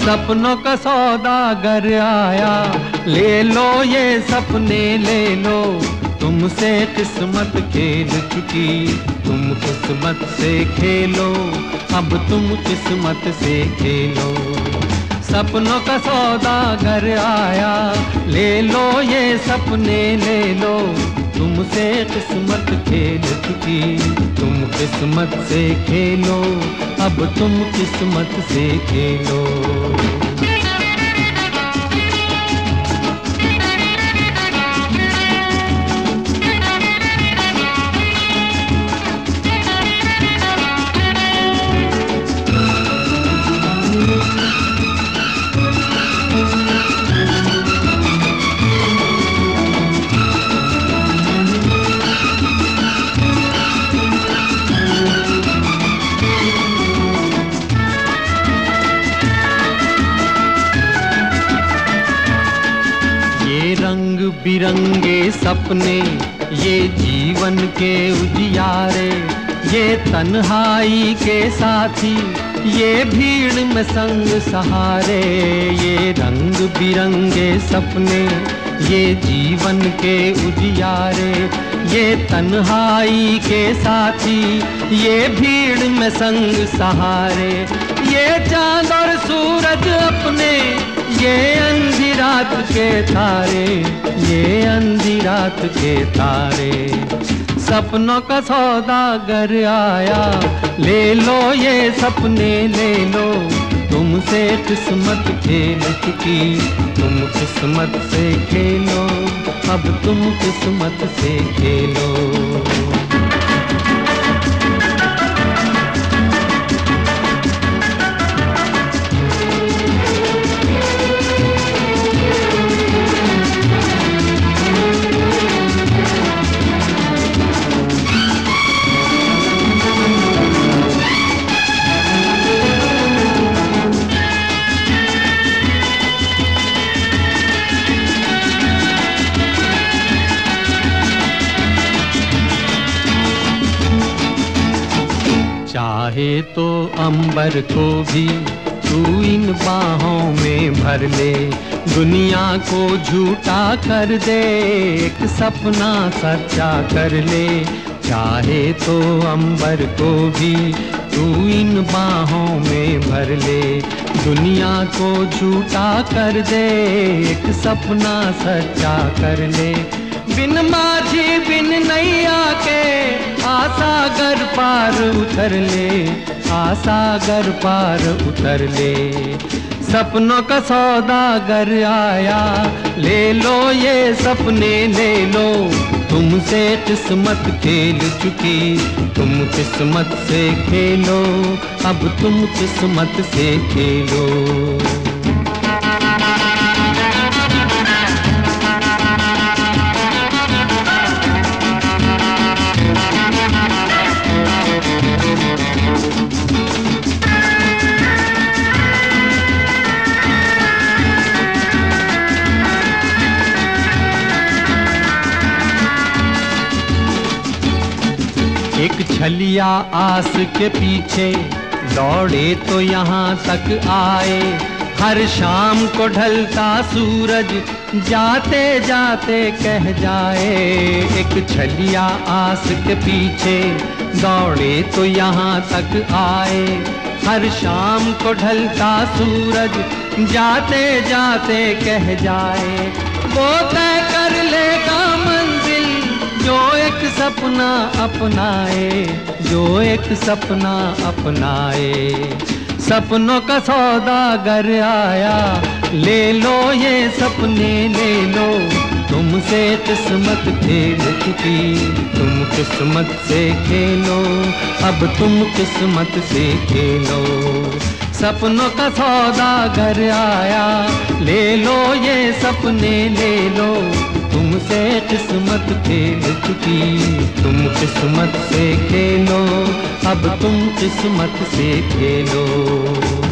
सपनों का सौदागर आया, ले लो ये सपने ले लो। तुमसे किस्मत खेल चुकी, तुम किस्मत से खेलो, अब तुम किस्मत से खेलो। सपनों का सौदागर आया, ले लो ये सपने ले लो। तुमसे किस्मत खेल चुकी, तुम किस्मत से खेलो, अब तुम किस्मत से खेलो। रंग बिरंगे सपने, ये जीवन के उजियारे, ये तन्हाई के साथी, ये भीड़ में संग सहारे। ये रंग बिरंगे सपने, ये जीवन के उजियारे, ये तन्हाई के साथी, ये भीड़ में संग सहारे। ये चांद और सूरज अपने, ये अंधी रात के तारे, ये अंधी रात के तारे। सपनों का सौदागर आया, ले लो ये सपने ले लो। तुमसे किस्मत खेल चुकी, तुम किस्मत से खेलो, अब तुम किस्मत से खेलो। चाहे तो अंबर को भी तू इन बाहों में भर ले, दुनिया को झूठा कर दे, एक सपना सच्चा कर ले। चाहे तो अंबर को भी तू इन बाहों में भर ले, दुनिया को झूठा कर दे, एक सपना सच्चा कर ले। बिन माझी बिन नैया के आसागर पार उतर ले, आसागर पार उतर ले। सपनों का सौदागर आया, ले लो ये सपने ले लो। तुमसे किस्मत खेल चुकी, तुम किस्मत से खेलो, अब तुम किस्मत से खेलो। एक छलिया आस के पीछे दौड़े तो यहाँ तक आए, हर शाम को ढलता सूरज जाते जाते कह जाए। एक छलिया आस के पीछे दौड़े तो यहाँ तक आए, हर शाम को ढलता सूरज जाते जाते कह जाए। वो तय कर लेगा मंजिल जो एक सपना अपनाए, जो एक सपना अपनाए। सपनों का सौदागर आया, ले लो ये सपने ले लो। तुमसे किस्मत खेल चुकी, तुम किस्मत से खेलो, अब तुम किस्मत से खेलो। सपनों का सौदागर आया, ले लो ये सपने ले लो। तुमसे किस्मत खेल चुकी, तुम किस्मत से खेलो, अब तुम किस्मत से खेलो।